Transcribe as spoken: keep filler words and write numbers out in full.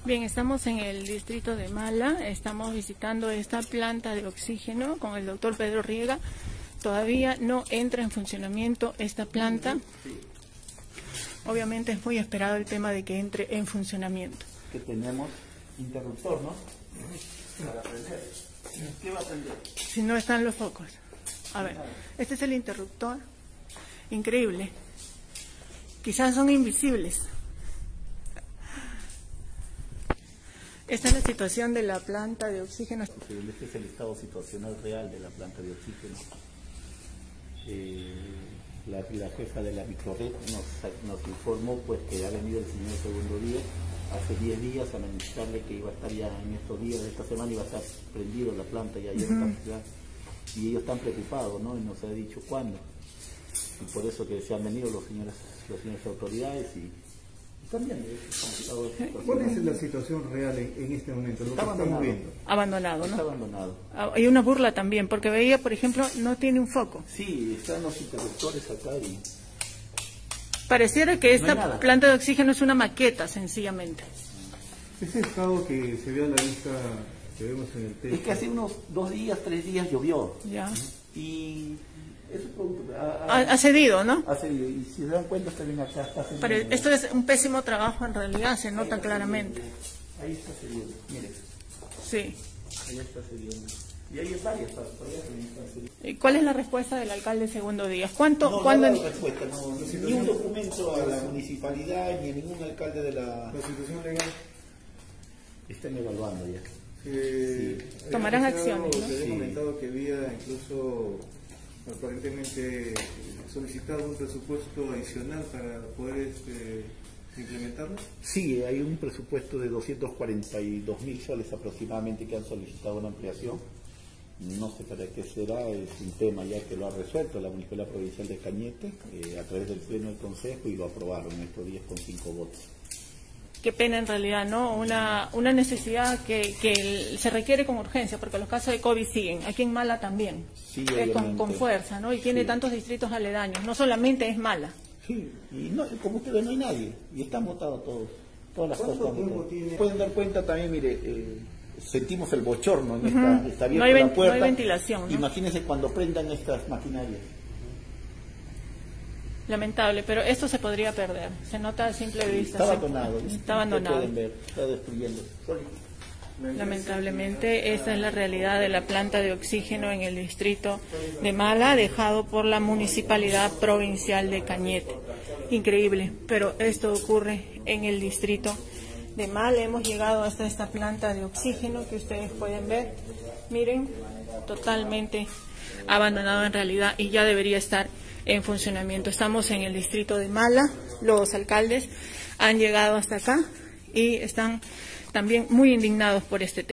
Bien, estamos en el distrito de Mala, estamos visitando esta planta de oxígeno con el doctor Pedro Riega. Todavía no entra en funcionamiento esta planta. Obviamente es muy esperado el tema de que entre en funcionamiento. Que tenemos interruptor, ¿no? Para prender. ¿Qué va a prender? Si no están los focos. A ver, este es el interruptor. Increíble. Quizás son invisibles. Esta es la situación de la planta de oxígeno. Este es el estado situacional real de la planta de oxígeno. Eh, la, la jefa de la microred nos, nos informó pues que ha venido el señor segundo día, hace diez días, a manifestarle que iba a estar ya en estos días de esta semana, iba a estar prendido la planta ya, ya, uh-huh. está, ya y ellos están preocupados, ¿no? Y nos ha dicho cuándo. Y por eso que se han venido los señores, las señores autoridades y también. ¿Cuál es la situación real en, en este momento? Lo está que abandonado. Estamos viendo. Abandonado, ¿no? Está abandonado. Hay una burla también, porque veía, por ejemplo, no tiene un foco. Sí, están los interruptores acá y... Pareciera que esta no planta de oxígeno es una maqueta, sencillamente. Ese estado que se ve a la vista, que vemos en el texto... Es que hace unos dos días, tres días llovió. Ya. Y... Eso producto, ha, ha, ha cedido, ¿no? Ha cedido, y si se dan cuenta está bien acá. Está Pero esto es un pésimo trabajo en realidad, se nota claramente. Ahí está cediendo, mire. Sí. Ahí está cediendo. Y hay varias, todavía están cediendo. ¿Y cuál es la respuesta del alcalde segundo día? ¿Cuánto? No, ¿cuándo? no ha dado respuesta, no, ni un documento a la municipalidad, ni a ningún alcalde de la... La situación legal. Están evaluando ya. Eh, sí. Tomarán acciones, ¿no? Se había Sí. comentado que había incluso... aparentemente solicitado un presupuesto adicional para poder este, implementarlo. Sí, hay un presupuesto de doscientos cuarenta y dos mil soles aproximadamente que han solicitado una ampliación. No sé para qué será, es un tema ya que lo ha resuelto la Municipalidad Provincial de Cañete eh, a través del Pleno del Consejo y lo aprobaron estos días con cinco votos. Qué pena en realidad, ¿no? Una, una necesidad que, que se requiere con urgencia, porque los casos de COVID siguen. Aquí en Mala también, sí, es con, con fuerza, ¿no? Y tiene sí. tantos distritos aledaños, no solamente es Mala. Sí, y no, como ustedes no hay nadie, y están votados todos, todas las cosas. Pueden dar cuenta también, mire, eh, sentimos el bochorno, en esta, uh-huh. está abierta no hay la puerta. No hay ventilación, ¿no? Imagínense cuando prendan estas maquinarias. Lamentable, pero esto se podría perder. Se nota a simple vista. Está abandonado. Está abandonado. Pueden ver, está destruyendo. Lamentablemente, esta es la realidad de la planta de oxígeno en el distrito de Mala, dejado por la Municipalidad Provincial de Cañete. Increíble, pero esto ocurre en el distrito de Mala. Hemos llegado hasta esta planta de oxígeno que ustedes pueden ver. Miren, totalmente abandonado en realidad y ya debería estar en funcionamiento. Estamos en el distrito de Mala, los alcaldes han llegado hasta acá y están también muy indignados por este tema.